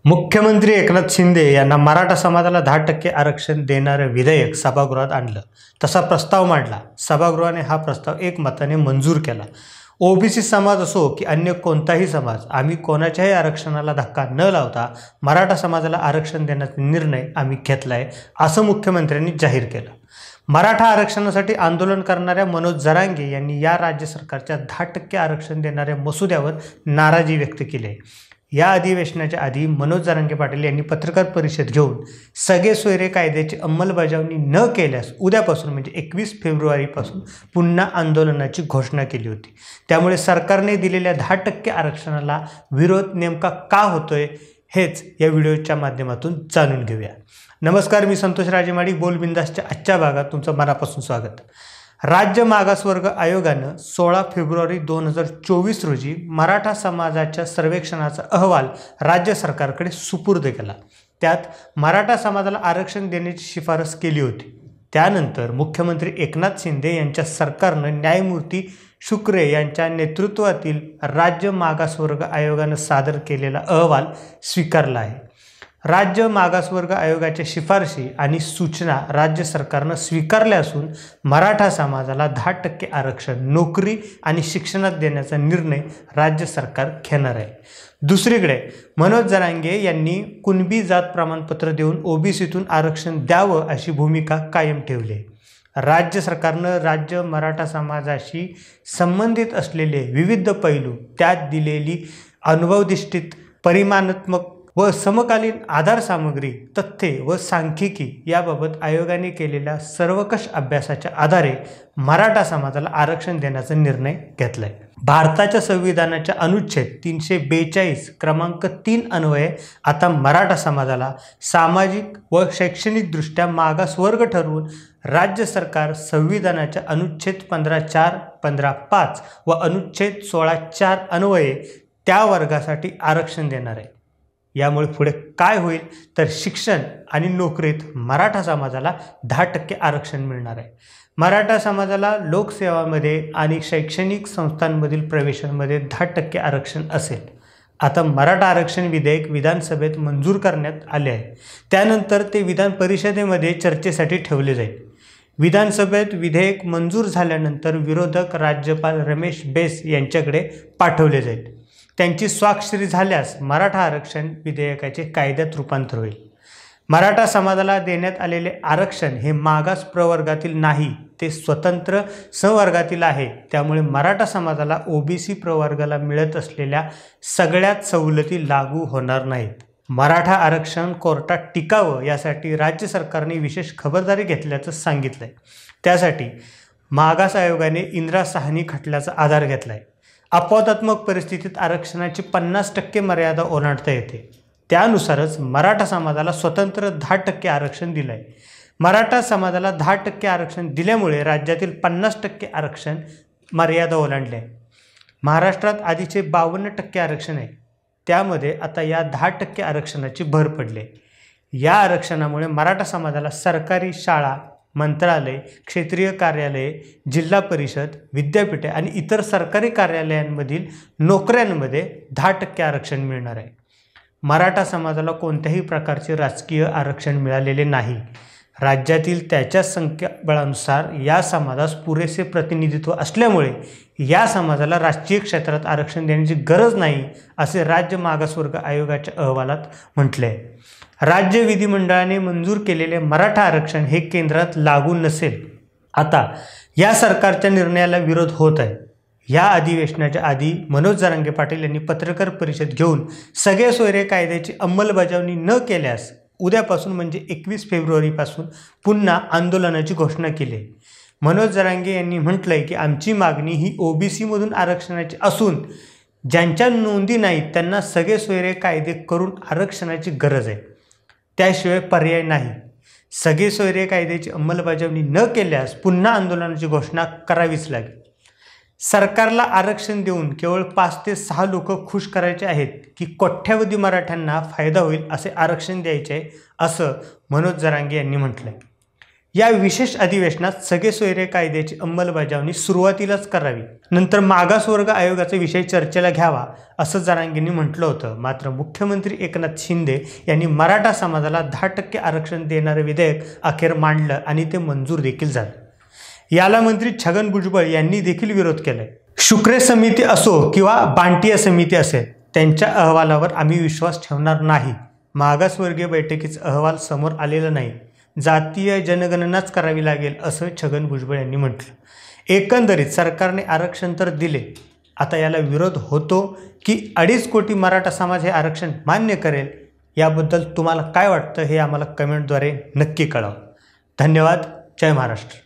मुख्यमंत्री एकनाथ शिंदे यांना मराठा समाजाला 10% आरक्षण देणारे विधेयक सभागृहात आणलं. तसा प्रस्ताव मांडला. सभागृहाने हा प्रस्ताव एकमताने मंजूर केला. ओबीसी समाज असो की अन्य कोणताही समाज, आम्ही कोणाच्याही आरक्षणाला धक्का न लावता मराठा समाजाला आरक्षण देण्याचा निर्णय आम्ही घेतलाय, असं मुख्यमंत्र्यांनी जाहीर केलं. मराठा आरक्षणासाठी आंदोलन करणाऱ्या मनोज जरांगे यांनी या राज्य सरकारच्या 10% आरक्षण देणाऱ्या मसुद्यावर नाराजी व्यक्त केली आहे. या अधिवेशनाच्या आधी मनोज जरांगे पाटील यांनी पत्रकार परिषद घेऊन सगळे सोयरे कायद्याची अंमलबजावणी न केल्यास उद्यापासून म्हणजे 21 फेब्रुवारीपासून पुन्हा आंदोलनाची घोषणा केली होती. त्यामुळे सरकारने दिलेल्या 10% आरक्षणाला विरोध नेमका का होतोय हेच या व्हिडिओच्या माध्यमातून जाणून घेऊया. नमस्कार, मी संतोष राजेमाडी. बोल बिंदासच्या आजच्या भागात तुमचं मनापासून स्वागत. राज्य मागासवर्ग आयोगानं 16 फेब्रुवारी 2024 रोजी मराठा समाजाच्या सर्वेक्षणाचा अहवाल राज्य सरकारकडे सुपूर्द केला. त्यात मराठा समाजाला आरक्षण देण्याची शिफारस केली होती. त्यानंतर मुख्यमंत्री एकनाथ शिंदे यांच्या सरकारनं न्यायमूर्ती शुक्रे यांच्या नेतृत्वातील राज्य मागासवर्ग आयोगानं सादर केलेला अहवाल स्वीकारला आहे. राज्य मागासवर्ग आयोगाच्या शिफारशी आणि सूचना राज्य सरकारनं स्वीकारल्या असून मराठा समाजाला 10% आरक्षण नोकरी आणि शिक्षणात देण्याचा निर्णय राज्य सरकार घेणार आहे. दुसरीकडे मनोज जरांगे यांनी कुणबी जात प्रमाणपत्र देऊन ओबीसीतून आरक्षण द्यावं अशी भूमिका कायम ठेवली आहे. राज्य सरकारनं राज्य मराठा समाजाशी संबंधित असलेले विविध पैलू, त्यात दिलेली अनुभवधिष्ठित परिमाणात्मक व समकालीन आधार सामग्री, तथ्ये व सांख्यिकी याबाबत आयोगाने केलेल्या सर्वकष अभ्यासाच्या आधारे मराठा समाजाला आरक्षण देण्याचा निर्णय घेतलाय. भारताच्या संविधानाच्या अनुच्छेद 342 क्रमांक 3 अन्वये आता मराठा समाजाला सामाजिक व शैक्षणिकदृष्ट्या मागासवर्ग ठरवून राज्य सरकार संविधानाच्या अनुच्छेद 15(4), 15(5) व अनुच्छेद 16(4) अन्वये त्या वर्गासाठी आरक्षण देणार आहे. यामुळे पुढे काय होईल तर शिक्षण आणि नोकरीत मराठा समाजाला 10% आरक्षण मिळणार आहे. मराठा समाजाला लोकसेवामध्ये आणि शैक्षणिक संस्थांमधील प्रवेशांमध्ये 10% आरक्षण असेल. आता मराठा आरक्षण विधेयक विधानसभेत मंजूर करण्यात आले आहे. त्यानंतर ते विधान परिषदेमध्ये चर्चेसाठी ठेवले जाईल. विधानसभेत विधेयक मंजूर झाल्यानंतर विरोधक राज्यपाल रमेश बैस यांच्याकडे पाठवले जाईल. त्यांची स्वाक्षरी झाल्यास मराठा आरक्षण विधेयकाचे कायद्यात रूपांतर होईल. मराठा समाजाला देण्यात आलेले आरक्षण हे मागास प्रवर्गातील नाही, ते स्वतंत्र संवर्गातील आहे. त्यामुळे मराठा समाजाला ओबीसी प्रवर्गाला मिळत असलेल्या सगळ्याच सवलती लागू होणार नाहीत. मराठा आरक्षण कोर्टात टिकावं यासाठी राज्य सरकारने विशेष खबरदारी घेतल्याचं सांगितलंय. त्यासाठी मागास आयोगाने इंदिरा साहनी खटल्याचा आधार घेतलाय. अपवादात्मक परिस्थितीत आरक्षणाची 50% मर्यादा ओलांडता येते. त्यानुसारच मराठा समाजाला स्वतंत्र 10% आरक्षण दिलं आहे. मराठा समाजाला 10% आरक्षण दिल्यामुळे राज्यातील 50% आरक्षण मर्यादा ओलांडली आहे. महाराष्ट्रात आधीचे 52% आरक्षण आहे. त्यामध्ये आता या 10% आरक्षणाची भर पडली आहे. या आरक्षणामुळे मराठा समाजाला सरकारी शाळा, मंत्रालय, क्षेत्रीय कार्यालये, जिल्हा परिषद, विद्यापीठे आणि इतर सरकारी कार्यालयांमधील नोकऱ्यांमध्ये 10% आरक्षण मिळणार आहे. मराठा समाजाला कोणत्याही प्रकारचे राजकीय आरक्षण मिळालेले नाही. राज्यातील त्याच्या संख्याबळानुसार या समाजास पुरेसे प्रतिनिधित्व असल्यामुळे या समाजाला राजकीय क्षेत्रात आरक्षण देण्याची गरज नाही, असे राज्य मागासवर्ग आयोगाच्या अहवालात म्हटले आहे. राज्य विधिमंडळाने मंजूर केलेले मराठा आरक्षण हे केंद्रात लागू नसेल. आता या सरकारच्या निर्णयाला विरोध होत आहे. या अधिवेशनाच्या आधी मनोज जरांगे पाटील यांनी पत्रकार परिषद घेऊन सगळे सोयरे कायद्याची अंमलबजावणी न केल्यास उद्यापासून म्हणजे 21 फेब्रुवारीपासून पुन्हा आंदोलनाची घोषणा केली आहे. मनोज जरांगे यांनी म्हटलंय की आमची मागणी ही ओबीसीमधून आरक्षणाची असून ज्यांच्या नोंदी नाहीत त्यांना सगळे सोयरे कायदे करून आरक्षणाची गरज आहे. त्याशिवाय पर्याय नाही. सगळे सोयरे कायद्याची अंमलबजावणी न केल्यास पुन्हा आंदोलनाची घोषणा करावीच लागेल. सरकारला आरक्षण देऊन केवळ 5 ते 6 लोक खुश करायचे आहेत की कोट्यावधी मराठ्यांना फायदा होईल असे आरक्षण द्यायचे आहे, असं मनोज जरांगे यांनी म्हटलंय. या विशेष अधिवेशनात सगळे सोयरे कायद्याची अंमलबजावणी सुरुवातीलाच करावी, नंतर मागासवर्ग आयोगाचा विषय चर्चेला घ्यावा असं जरांगेंनी म्हटलं होतं. मात्र मुख्यमंत्री एकनाथ शिंदे यांनी मराठा समाजाला 10% आरक्षण देणारं विधेयक अखेर मांडलं आणि ते मंजूर देखील झालं. याला मंत्री छगन भुजबळ यांनी देखील विरोध केलाय. शुक्रे समिती असो किंवा बांटिया समिती असेल, त्यांच्या अहवालावर आम्ही विश्वास ठेवणार नाही. मागासवर्गीय बैठकीचा अहवाल समोर आलेला नाही. जातीय जनगणनाच करावी लागेल असं छगन भुजबळ यांनी म्हटलं. एकंदरीत सरकारने आरक्षण तर दिले, आता याला विरोध होतो की 2.5 कोटी मराठा समाज हे आरक्षण मान्य करेल, याबद्दल तुम्हाला काय वाटतं हे आम्हाला कमेंटद्वारे नक्की कळवा. धन्यवाद. जय महाराष्ट्र.